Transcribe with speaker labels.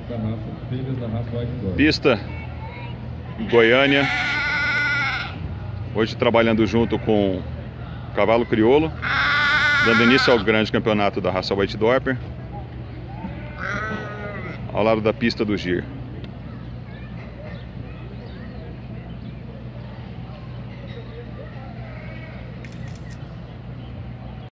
Speaker 1: Filhas da raça White Dog.
Speaker 2: Pista Goiânia. Hoje trabalhando junto com o cavalo crioulo, dando início ao grande campeonato da raça White Dorper, ao lado da pista do Gir.